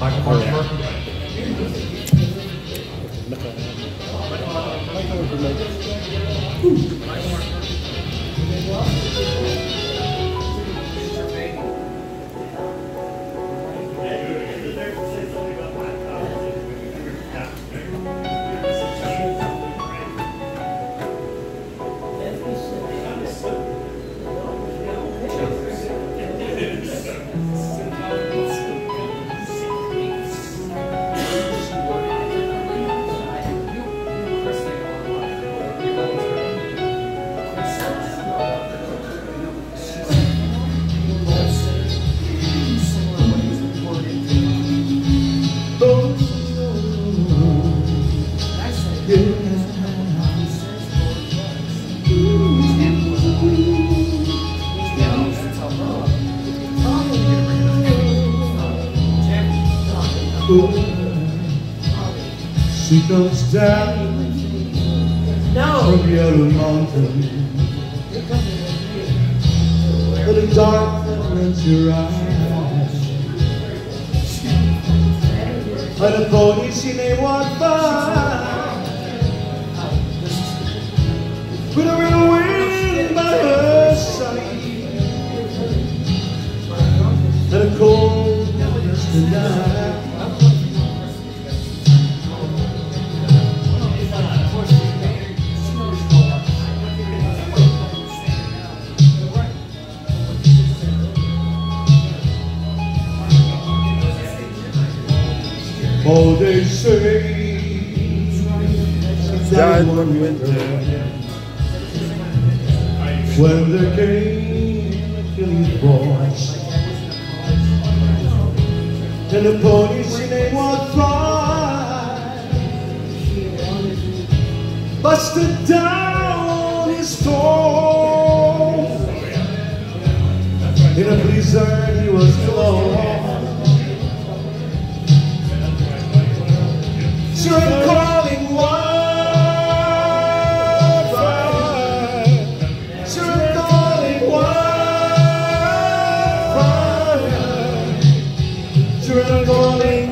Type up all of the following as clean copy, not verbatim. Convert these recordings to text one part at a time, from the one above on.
Michael Marshall. She comes down from Yellow Mountain, with a dark that rents your eyes, and a pony she may walk by, with a real wind by her side, and a cold misty night. Oh, they say she died one winter when there came a killing force, and the pony she named was fly, busted down his toe. In a blizzard he was alone. Sure, I'm calling wildfire. Sure, I'm calling wildfire. Sure, I'm calling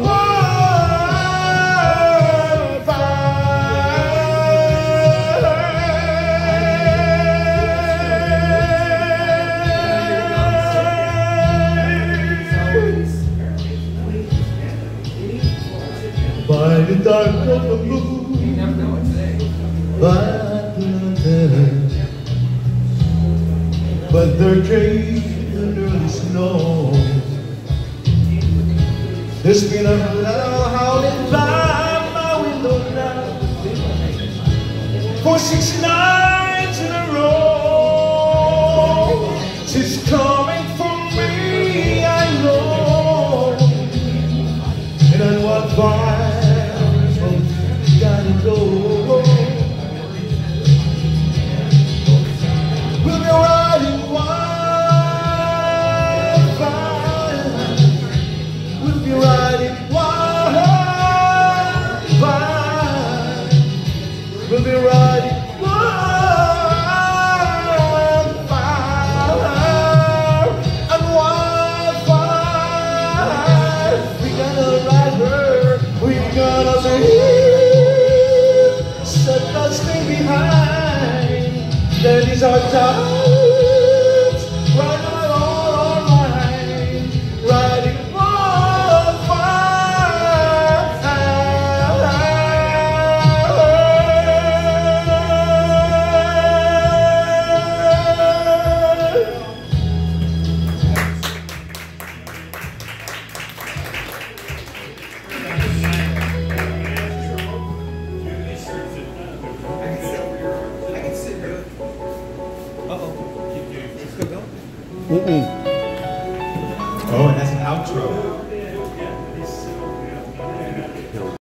by the dark of the moon, by planted, but there came an early snow. There's been a loud howling by my window now for 6 nights in a row. She's coming for me, I know, and then what fire gotta go. We'll be riding wildfire. We'll be riding wildfire. We'll be riding wildfire and wildfire. We gotta ride her. We gotta be. Set us stay behind. That is our times. Right on our line. Riding Oh, and that's an outro.